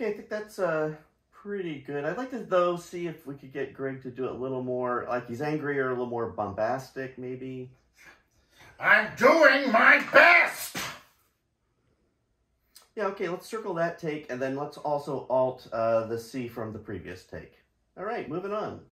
Okay, I think that's pretty good. I'd like to, though, see if we could get Greg to do it a little more, like he's angry or a little more bombastic, maybe. I'm doing my best! Yeah, okay, let's circle that take, and then let's also alt the C from the previous take. All right, moving on.